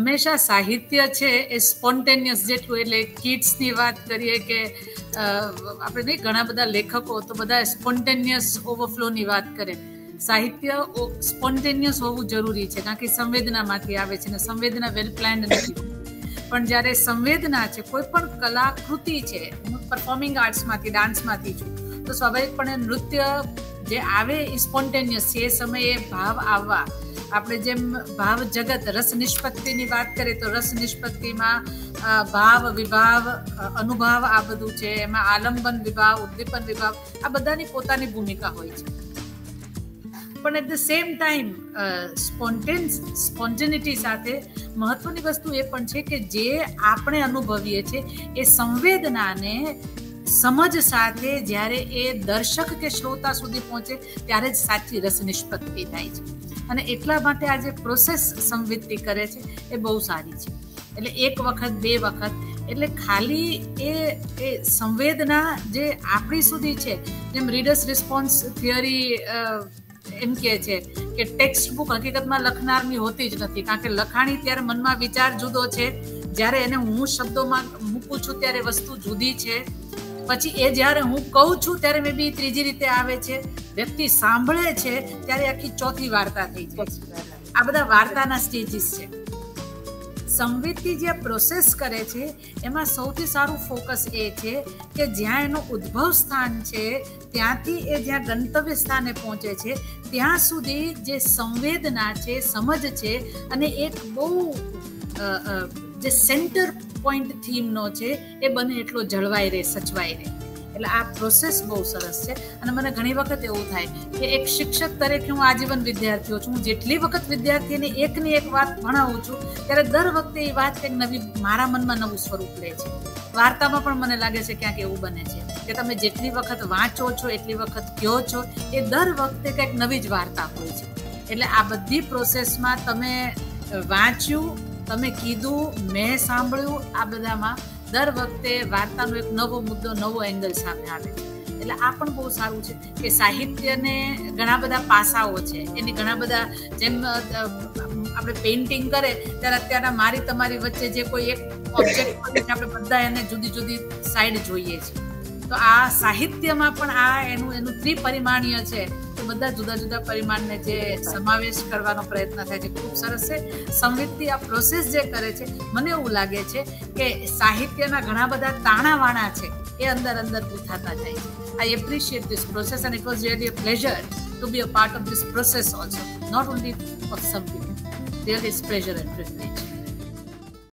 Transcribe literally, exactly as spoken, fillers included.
હંમેશા સાહિત્ય છે એ સ્પોન્ટેનિયસ જેટલું, એટલે કિડ્સની વાત કરીએ કે આપણે નહીં, ઘણા બધા લેખકો તો બધા સ્પોન્ટેનિયસ ઓવરફ્લોની વાત કરે. સાહિત્ય સ્પોન્ટેનિયસ હોવું જરૂરી છે, કારણ કે સંવેદનામાંથી આવે છે, અને સંવેદના વેલ પ્લાન્ડ નથી. પણ જ્યારે સંવેદના છે, કોઈ પણ કલાકૃતિ છે, હું પરફોર્મિંગ આર્ટ્સમાંથી, ડાન્સમાંથી છું, તો સ્વાભાવિકપણે નૃત્ય જે આવે એ સ્પોન્ટેનિયસ છે. એ સમયે ભાવ આવવા, આપણે જેમ ભાવ જગત રસ નિષ્પત્તિની વાત કરીએ તો રસ નિષ્પત્તિમાં ભાવ, વિભાવ, અનુભાવ આ બધું છે. એમાં આલંબન વિભાવ, ઉદ્દીપન વિભાવ, આ બધાની પોતાની ભૂમિકા હોય છે. પણ at the same time spontaneous spontaneity સાથે મહત્વની વસ્તુ એ પણ છે કે જે આપણે અનુભવીએ છીએ એ સંવેદનાને સમજ સાથે જ્યારે એ દર્શક કે શ્રોતા સુધી પહોંચે ત્યારે જ સાચી રસ નિષ્પત્તિ થાય છે. અને એટલા માટે આ જે પ્રોસેસ સંવેદતી કરે છે એ બહુ સારી છે. એટલે એક વખત, બે વખત, એટલે ખાલી એ એ સંવેદના જે આપણી સુધી છે, જેમ રીડર્સ રિસ્પોન્સ થિયરી એમ કહે છે કે ટેક્સ્ટ બુક હકીકતમાં લખનારની હોતી જ નથી, કારણ કે લખાણી ત્યારે મનમાં વિચાર જુદો છે, જ્યારે એને હું શબ્દોમાં મૂકું છું ત્યારે વસ્તુ જુદી છે, પછી એ જ્યારે હું કહું છું ત્યારે મે બી ત્રીજી રીતે આવે છે, વ્યક્તિ સાંભળે છે ત્યારે આખી ચોથી વાર્તા થઈ જાય. આ બધા વાર્તાના સ્ટેજીસ છે. સંવેદતી જે પ્રોસેસ કરે છે એમાં સૌથી સારું ફોકસ એ છે કે જ્યાં એનું ઉદ્ભવ સ્થાન છે ત્યાંથી એ જ્યાં ગંતવ્ય સ્થાને પહોંચે છે ત્યાં સુધી જે સંવેદના છે, સમજ છે, અને એક બહુ જે સેન્ટર પોઈન્ટ થીમનો છે એ બને એટલો જળવાઈ રહે, સચવાઈ રહે. એટલે આ પ્રોસેસ બહુ સરસ છે. અને મને ઘણી વખત એવું થાય કે એક શિક્ષક તરીકે હું આજીવન વિદ્યાર્થીઓ છું, હું જેટલી વખત વિદ્યાર્થીને એકની એક વાત ભણાવું છું ત્યારે દર વખતે એ વાત કંઈક નવી મારા મનમાં નવું સ્વરૂપ લે છે. વાર્તામાં પણ મને લાગે છે ક્યાંક એવું બને છે કે તમે જેટલી વખત વાંચો છો, એટલી વખત કહો છો, એ દર વખતે કંઈક નવી જ વાર્તા હોય છે. એટલે આ બધી પ્રોસેસમાં તમે વાંચ્યું, તમે કીધું, મેં સાંભળ્યું, આ બધામાં દર વખતે વાર્તાનો એક નવો મુદ્દો, નવો એંગલ સામે આવે છે. એટલે આ પણ બહુ સારું છે કે સાહિત્યને ઘણા બધા પાસાઓ છે, એની ઘણા બધા, જેમ આપણે પેઇન્ટિંગ કરે ત્યારે અત્યારે મારી તમારી વચ્ચે જે કોઈ એક ઓબ્જેક્ટ આપણે બધા એને જુદી જુદી સાઈડ જોઈએ છીએ, તો આ સાહિત્યમાં પણ આ એનું એનું ત્રિપરિમાણીય છે. તો બધા જુદા જુદા પરિમાણને જે સમાવેશ કરવાનો પ્રયત્ન થાય છે, ખૂબ સરસ છે. સંવેદતી આ પ્રોસેસ જે કરે છે, મને એવું લાગે છે કે સાહિત્યના ઘણા બધા તાણાવાણા છે એ અંદર અંદર પૂછાતા જાય છે. I appreciate this process and it was really a pleasure to be a part of this process also, not only of some people. Really it's pleasure and privilege.